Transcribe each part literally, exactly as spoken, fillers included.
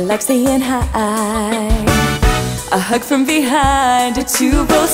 like staying high. A hug from behind to both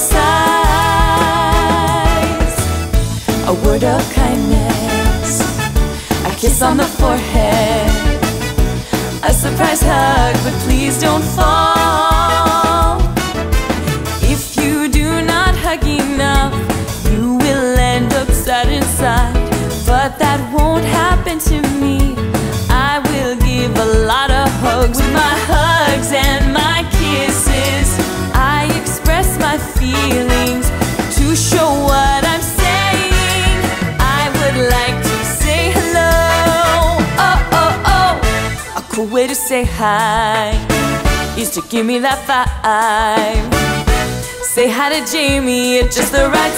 sides. A word of kindness, a kiss on the forehead, a surprise hug, but please don't fall. If you do not hug enough, you will end up sad inside. But that won't happen to me. I will give a lot of hugs. With my hugs and my kisses, I express my feelings to show what I'm saying. I would like to say hello. Oh, oh, oh. A cool way to say hi is to give me that vibe. Say hi to Jamie at just the right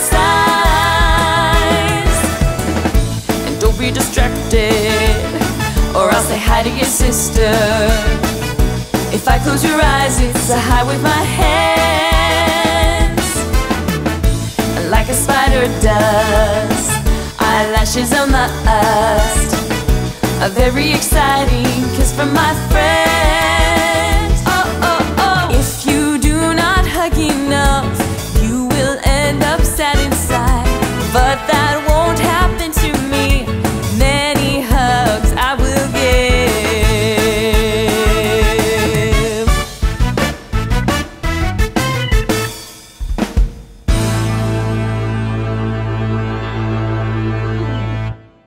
size. And don't be distracted, or I'll say hi to your sister. If I close your eyes, it's a hi with my hands. And like a spider does, eyelashes on the lust. A very exciting kiss from my friend.